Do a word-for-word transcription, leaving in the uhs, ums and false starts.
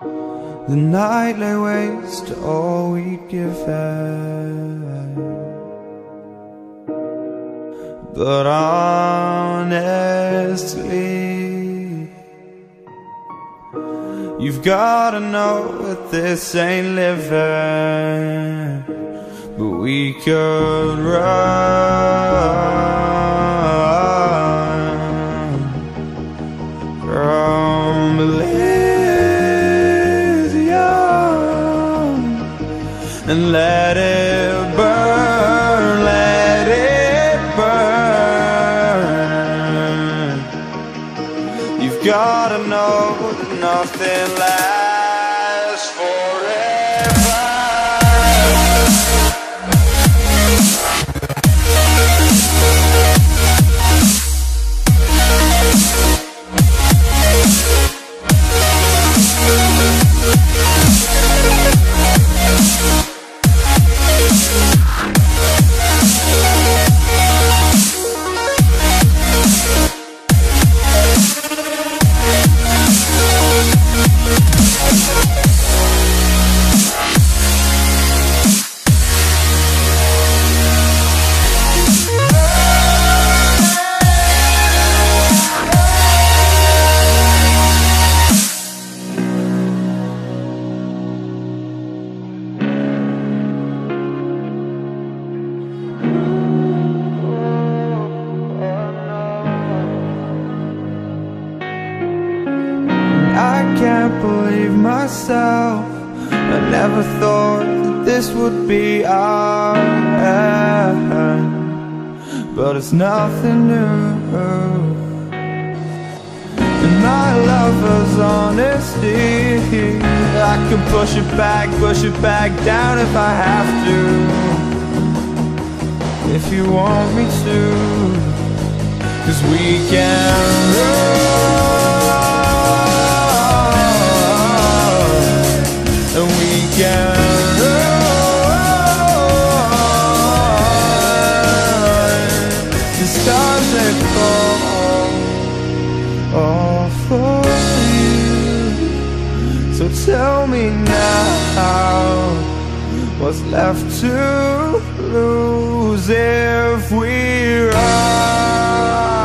The night lay waste to all we'd given. But honestly, you've gotta know that this ain't living. But we could run from Elysium and let it burn, let it burn. You've gotta know that nothing lasts forever. I can't believe myself. I never thought that this would be our end, but it's nothing new. And my lover's honesty, I can push it back, push it back down if I have to, if you want me to. 'Cause we can run, and we can run. The stars they fall all for you. So tell me now, what's left to lose if we run?